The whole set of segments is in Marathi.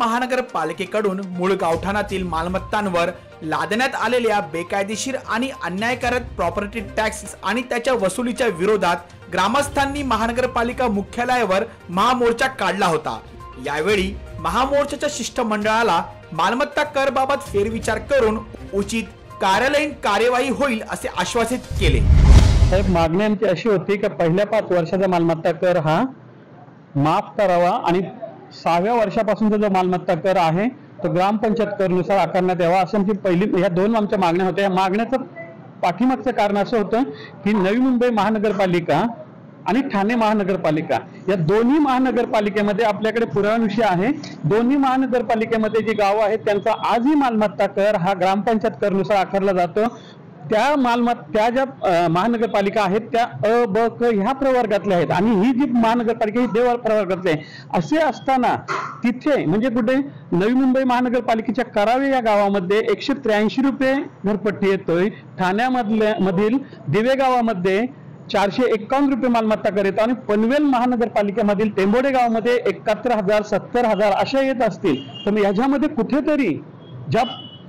महानगरपालिकेकडून मूळ गावठाणातील मालमत्तांवर लादण्यात आलेल्या बेकायदेशीर आणि अन्यायकारक प्रॉपर्टी टॅक्स आणि त्याच्या वसुलीच्या विरोधात ग्रामस्थांनी महानगरपालिका मुख्यालयावर महामोर्चा काढला होता। यावेळी महामोर्चाच्या शिष्टमंडळाला मालमत्ता कर बाबत फेरविचार करून उचित कार्यालयीन कार्यवाही होईल असे आश्वासित केले। साहेब, मागणी आमची अशी होती की पहिल्या 5 वर्षाचा मालमत्ता कर हा माफ करावा आणि 6व्या वर्षापासूनचा जो मालमत्ता कर आहे तो ग्रामपंचायत करनुसार आकारण्यात यावा, असं आमची पहिली या 2 आमच्या मागण्या होत्या। या मागण्याचं पाठीमागचं कारण असं होतं की नवी मुंबई महानगरपालिका आणि ठाणे महानगरपालिका या दोन्ही महानगरपालिकेमध्ये आपल्याकडे पुराव्याविषयी आहे। दोन्ही महानगरपालिकेमध्ये जी गावं आहेत त्यांचा आजही मालमत्ता कर हा ग्रामपंचायत करनुसार आकारला जातो। त्या ज्या महानगरपालिका आहेत त्या अ ब क ह्या प्रवर्गातल्या आहेत आणि ही जी महानगरपालिका ही देव प्रवर्गातली आहे। असे असताना तिथे म्हणजे कुठे नवी मुंबई महानगरपालिकेच्या करावे या गावामध्ये 183 रुपये घरपट्टी येतोय। ठाण्यामधील दिवे गावामध्ये 451 रुपये मालमत्ता कर येतो आणि पनवेल महानगरपालिकेमधील टेंबोडे गावामध्ये 71,000 70,000 अशा येत असतील। तर याच्यामध्ये कुठेतरी ज्या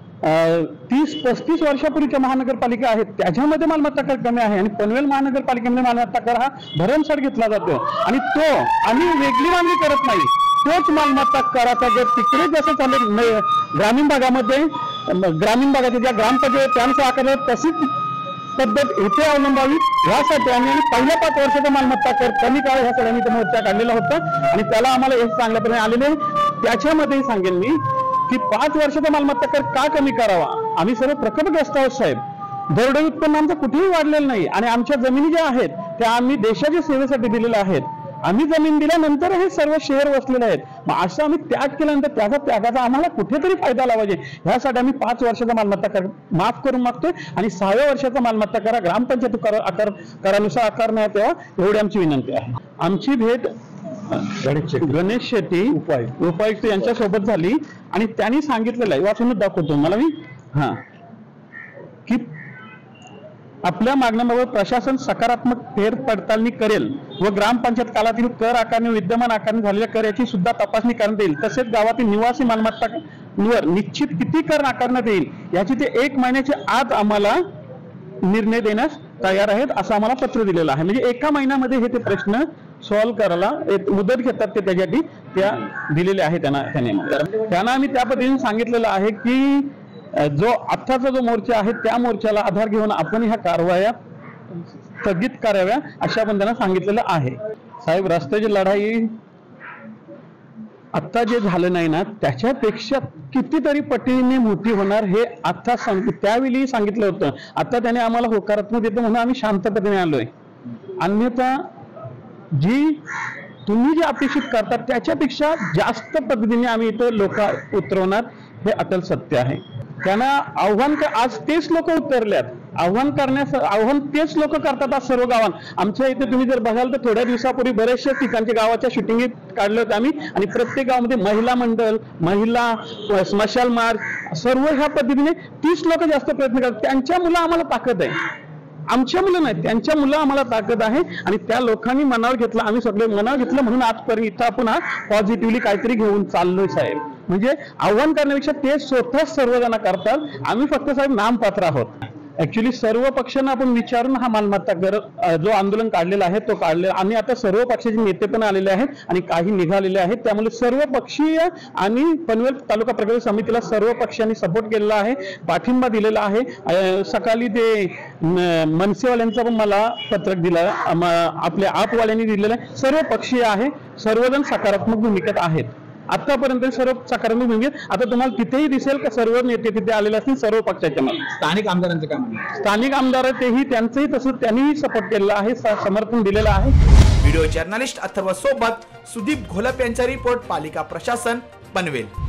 30-35 वर्षापूर्वीच्या महानगरपालिका आहेत त्याच्यामध्ये मालमत्ता कर कमी आहे आणि पनवेल महानगरपालिकेमध्ये मालमत्ता कर हा भरमसाठ घेतला जातो आणि तो आम्ही वेगळी मागणी करत नाही। तोच मालमत्ता कराचा जर तिकडे जसं चालेल ग्रामीण भागातील ज्या ग्रामपंचायत त्यांचा आकार तशीच पद्धत इथे अवलंबावी यासाठी आम्ही पहिल्या 5 वर्षाचा मालमत्ता कर कमी करा ह्यासाठी आम्ही मोर्चा काढलेला होता आणि त्याला आम्हाला एक चांगल्यापणे आलेले। त्याच्यामध्ये सांगेन मी की 5 वर्षाचा मालमत्ता कर का कमी करावा। आम्ही सर्व प्रकल्पग्रस्त आहोत साहेब, दरडोई उत्पन्न आमचं कुठेही वाढलेलं नाही आणि आमच्या जमिनी ज्या आहेत त्या आम्ही देशाच्या सेवेसाठी दिलेल्या आहेत। आम्ही जमीन दिल्यानंतर हे सर्व शहर वसलेले आहेत। मग असं आम्ही त्याग केल्यानंतर त्यागाचा आम्हाला कुठेतरी फायदा आला पाहिजे ह्यासाठी आम्ही 5 वर्षाचा मालमत्ता कर माफ करून मागतोय आणि 6व्या वर्षाचा मालमत्ता करा ग्रामपंचायत करानुसार आकारण्यात यावा एवढी आमची विनंती आहे। आमची भेट गणेश शेट्टी उपायुक्त यांच्या सोबत झाली आणि त्यांनी सांगितलेलं आहे, वाचूनच दाखवतो मला मी की आपल्या मागण्यांबाबत प्रशासन सकारात्मक फेरपडताळणी करेल व ग्रामपंचायत कालातील कर आकारणी विद्यमान आकारणी झालेल्या कर याची सुद्धा तपासणी करण्यात येईल। तसेच गावातील निवासी मालमत्तांवर निश्चित किती कर आकारण्यात येईल याची ते 1 महिन्याच्या आत आम्हाला निर्णय देण्यास तयार आहेत असं आम्हाला पत्र दिलेलं आहे। म्हणजे 1 महिन्यामध्ये हे ते प्रश्न सॉल्व्ह करायला एक मुदत घेतात ते त्यासाठी त्या दिलेले आहे त्यांना आम्ही त्या पद्धतीने सांगितलेलं आहे की जो आत्ताचा जो मोर्चा आहे त्या मोर्चाला आधार घेऊन आपण ह्या कारवाया स्थगित कराव्या अशा पण त्यांना सांगितलेलं आहे। साहेब, रस्त्याची लढाई आता जे झालं नाही ना त्याच्यापेक्षा कितीतरी पटीने मोठी होणार हे आता त्यावेळी सांगितलं होतं। आता त्याने आम्हाला होकारात्मक देतो म्हणून आम्ही शांतपणे आलोय, अन्यथा तुम्ही जे अपेक्षित करता त्याच्यापेक्षा जास्त पद्धतीने आम्ही इथं लोक उतरवणार हे अटल सत्य आहे। त्यांना आव्हान आज तेच लोक उतरल्यात, आव्हान तेच लोक करतात आज सर्व गावात। आमच्या इथे तुम्ही जर बघाल तर थोड्या दिवसापूर्वी बरेचशा ठिकाणच्या गावाच्या शूटिंग काढलं होतं आम्ही आणि प्रत्येक गावामध्ये महिला मंडळ, महिला स्मशाल मार्ग सर्व ह्या पद्धतीने 30 लोक जास्त प्रयत्न करतात। त्यांच्या मुलं आम्हाला ताकद आहे, आमच्या मुलं नाही त्यांच्या मुलं आम्हाला ताकद आहे आणि त्या लोकांनी मनावर घेतलं, आम्ही सगळे मनावर घेतलं म्हणून आजपर्यंत इथं आपण पॉझिटिव्हली काहीतरी घेऊन चाललोय साहेब। म्हणजे आव्हान करण्यापेक्षा ते स्वतः सर्वजण करतात, आम्ही फक्त साहेब नामपात्र आहोत। ऍक्च्युली सर्व पक्षांना आपण विचारून हा मालमत्ता कर जो आंदोलन काढलेला आहे तो काढलेला आणि आता सर्व पक्षाचे नेते पण आलेले आहेत आणि काही निघालेले आहेत। त्यामुळे सर्व पक्षीय आणि पनवेल तालुका प्रकल्प समितीला सर्व पक्षांनी सपोर्ट केलेला आहे, पाठिंबा दिलेला आहे। सकाळी ते मनसेवाल्यांचा पण मला पत्रक दिलं, आपल्या आपवाल्यांनी दिलेलं आहे। सर्व पक्षीय आहे, सर्वजण सकारात्मक भूमिकेत आहेत आतापर्यंत, सर्व सकारात्मक भूमिकेत। आता तुम्हाला तिथेही दिसेल का सर्व नेते तिथे आलेले असतील सर्व पक्षाच्या। स्थानिक आमदारांचं काम, स्थानिक आमदार तेही त्यांचंही तसं त्यांनीही सपोर्ट केलेला आहे, समर्थन दिलेलं आहे। व्हिडिओ जर्नलिस्ट अथर्व सोबत सुदीप घोलप यांचा रिपोर्ट, पालिका प्रशासन, पनवेल।